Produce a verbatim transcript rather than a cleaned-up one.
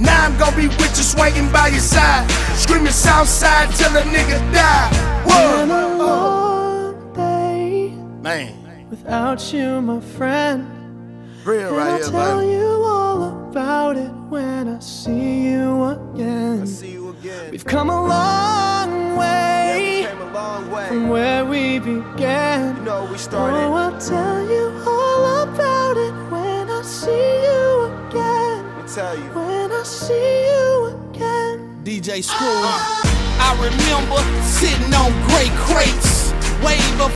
Now I'm gonna be with you, swinging by your side, screaming Southside till a nigga die. Whoa. Been a long day, Man, without you, my friend. real And right I'll here, tell baby. you all about it when I see you again. I see you again. We've come a long way, Yeah, we came a long way. from where we began. You know, we started. Oh, I'll tell you all about it when I see you again. Let me tell you. When I see you again. D J Screw. I remember sitting on great crates, wave of